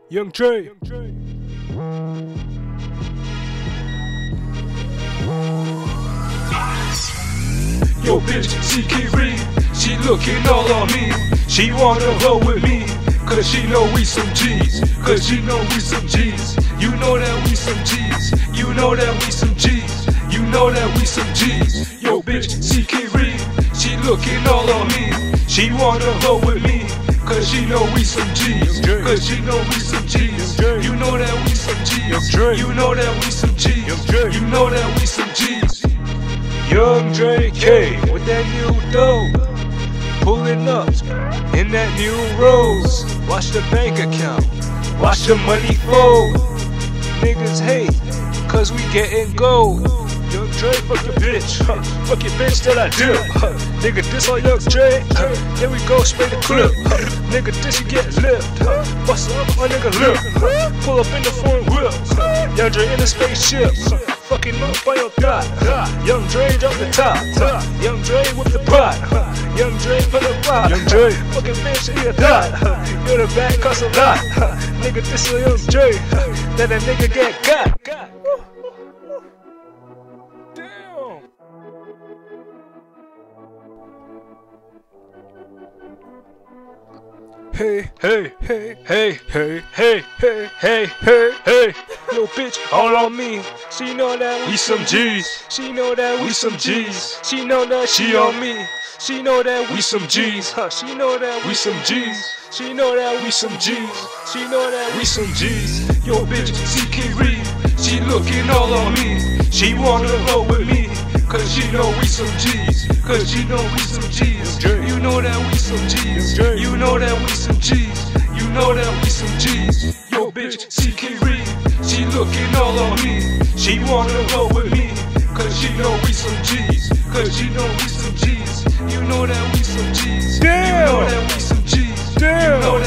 Young Dre. Yo bitch, CK Reed, she looking all on me. She wanna roll with me, cause she know we some G's. Cause she know we some G's. You know that we some G's. You know that we some G's. You know that we some G's. Yo bitch, CK Reed, she looking all on me. She wanna roll with me, cause she know we some G's. Cause she know we some G's. You know that we some G's. You know that we some G's. You know that we some G's. Young Dre K with that new dope, pulling up in that new Rolls. Watch the bank account, watch the money fold. Niggas hate, cause we getting gold. Young Dre, fuck your bitch, fuck your bitch till I dip. Nigga, this on Young Dre, here we go, spray the clip. Nigga, this you get lift, bust up my nigga lip. Pull up in the foreign whip, Young Dre in the spaceship. Fucking up on your dot. Young Dre drop the top. Young Dre with the pot. Young Dre for the pot. Young Dre fucking bitch, he a dot. You're the back cost a lot. Nigga, this is Young Dre. Let that nigga get got. Damn. Hey, hey, hey, hey, hey, hey, hey, hey, hey, hey. Yo, bitch, all on me. She know that we some G's. She know that we some G's. She know that she on me. She know that we some G's. She know that we some G's. She know that we some G's. She know that we some G's. Yo, bitch, CK Reed. She looking all on me. She wanna roll with me, cause she know we some G's. Cause she know we some G's. You know that we some G's. You know that we some G's. You know that we some G's. Yo bitch, CK Reed, she looking all on me. She wanna roll with me, cause she know we some G's. Cause she know we some G's. You know that we some G's. You know that we some G's. You know that